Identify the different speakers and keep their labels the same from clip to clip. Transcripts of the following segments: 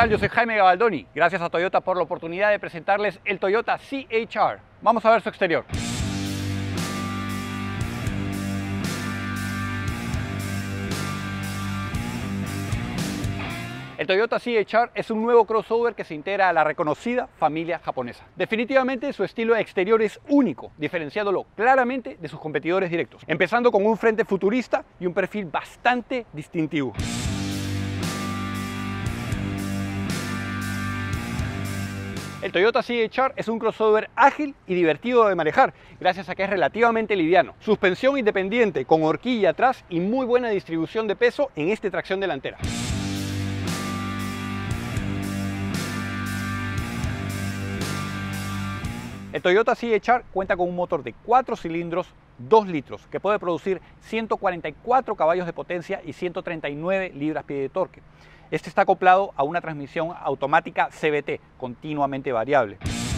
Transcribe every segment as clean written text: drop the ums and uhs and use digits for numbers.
Speaker 1: tal? Yo soy Jaime Gabaldoni. Gracias a Toyota por la oportunidad de presentarles el Toyota CHR. Vamos a ver su exterior. El Toyota CHR es un nuevo crossover que se integra a la reconocida familia japonesa. Definitivamente su estilo exterior es único, diferenciándolo claramente de sus competidores directos, empezando con un frente futurista y un perfil bastante distintivo. El Toyota CHR es un crossover ágil y divertido de manejar, gracias a que es relativamente liviano. Suspensión independiente con horquilla atrás y muy buena distribución de peso en esta tracción delantera. El Toyota CHR cuenta con un motor de 4 cilindros, 2 litros, que puede producir 144 caballos de potencia y 139 libras-pie de torque. Este está acoplado a una transmisión automática CVT, continuamente variable.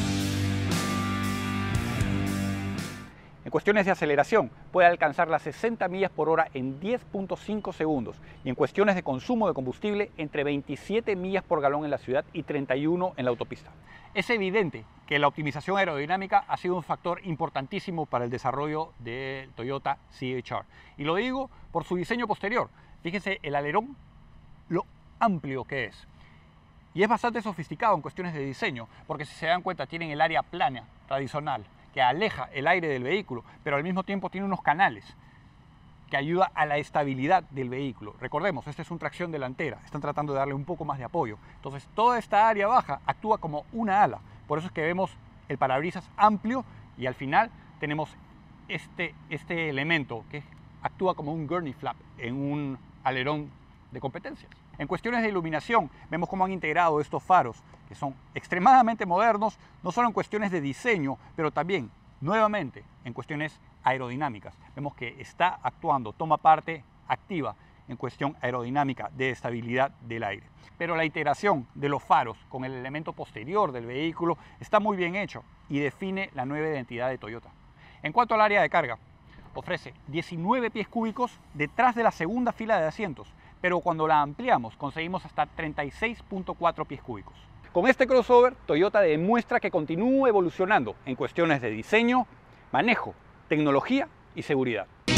Speaker 1: En cuestiones de aceleración, puede alcanzar las 60 millas por hora en 10.5 segundos y en cuestiones de consumo de combustible, entre 27 millas por galón en la ciudad y 31 en la autopista. Es evidente que la optimización aerodinámica ha sido un factor importantísimo para el desarrollo del Toyota CHR. Y lo digo por su diseño posterior. Fíjense el alerón, lo amplio que es. Y es bastante sofisticado en cuestiones de diseño, porque si se dan cuenta tienen el área plana tradicional, que aleja el aire del vehículo, pero al mismo tiempo tiene unos canales que ayuda a la estabilidad del vehículo. Recordemos, esta es una tracción delantera, están tratando de darle un poco más de apoyo. Entonces toda esta área baja actúa como una ala, por eso es que vemos el parabrisas amplio y al final tenemos este elemento que actúa como un gurney flap en un alerón de competencias. En cuestiones de iluminación, vemos cómo han integrado estos faros, que son extremadamente modernos, no solo en cuestiones de diseño, pero también, nuevamente, en cuestiones aerodinámicas. Vemos que está actuando, toma parte activa en cuestión aerodinámica de estabilidad del aire. Pero la integración de los faros con el elemento posterior del vehículo está muy bien hecho y define la nueva identidad de Toyota. En cuanto al área de carga, ofrece 19 pies cúbicos detrás de la segunda fila de asientos, pero cuando la ampliamos conseguimos hasta 36.4 pies cúbicos. Con este crossover, Toyota demuestra que continúa evolucionando en cuestiones de diseño, manejo, tecnología y seguridad.